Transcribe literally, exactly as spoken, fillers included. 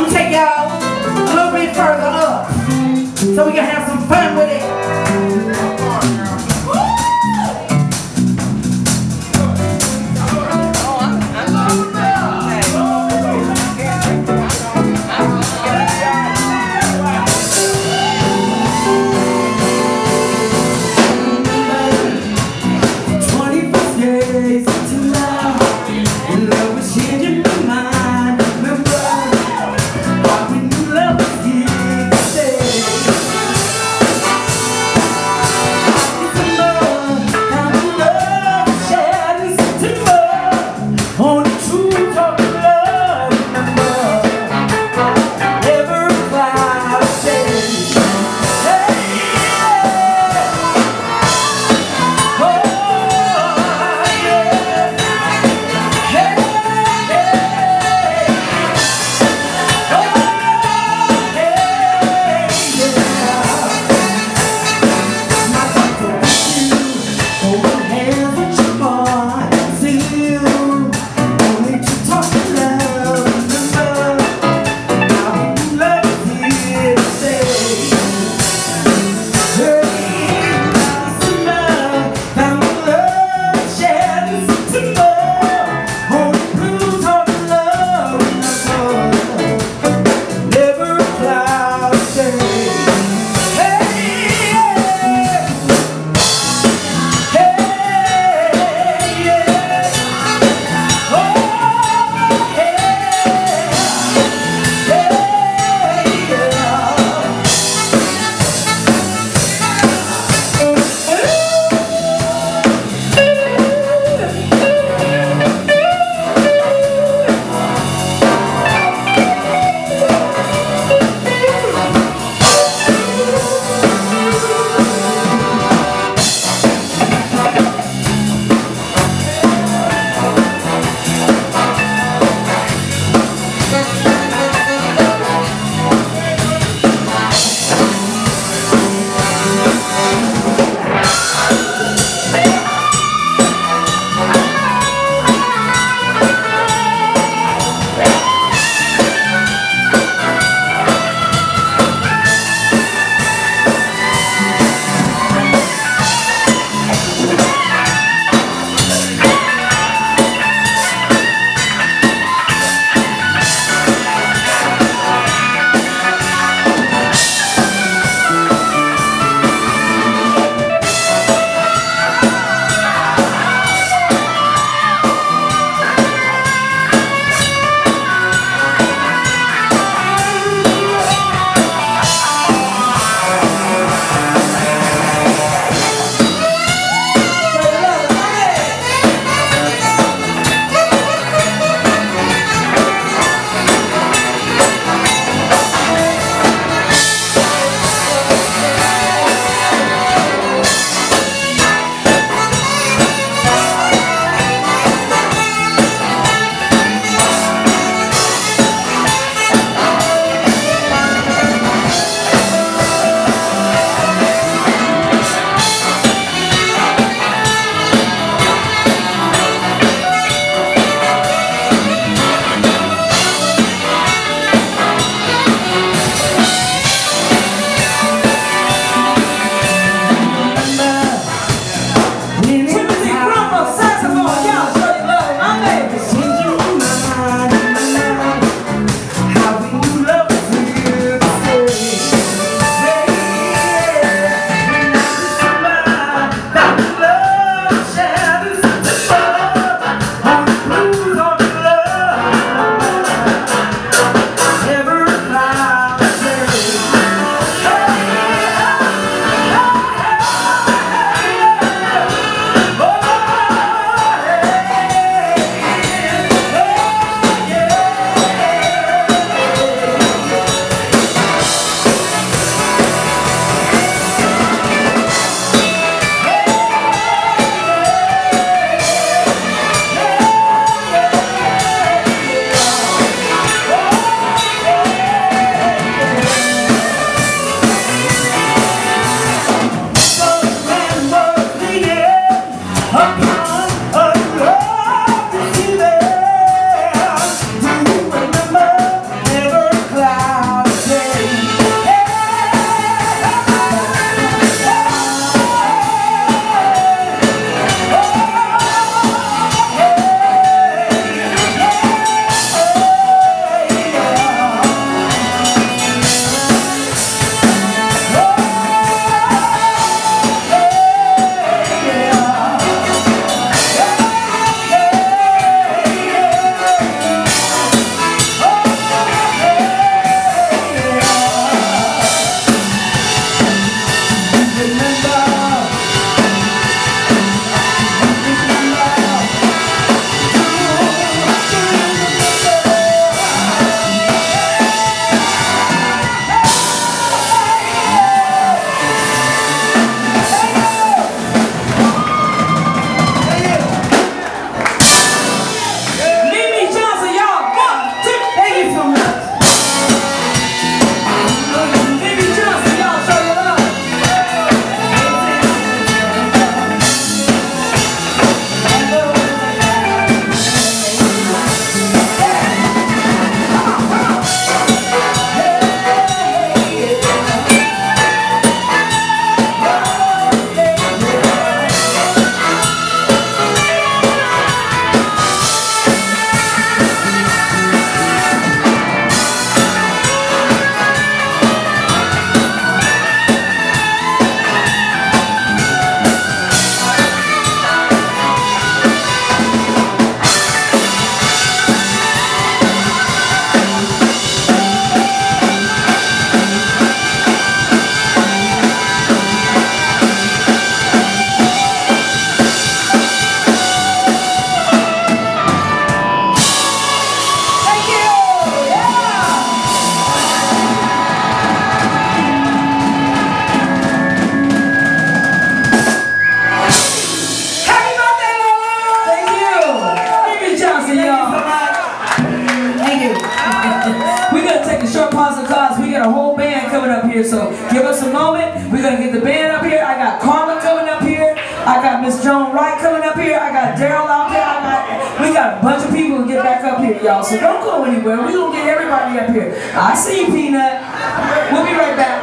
gonna take y'all a little bit further up so we can have some fun with it. get a whole band coming up here, so give us a moment. We're gonna get the band up here. I got Carla coming up here. I got Miss Joan Wright coming up here. I got Daryl out there. I got, we got a bunch of people to get back up here, y'all. So don't go anywhere. We're gonna get everybody up here. I see you, Peanut. We'll be right back.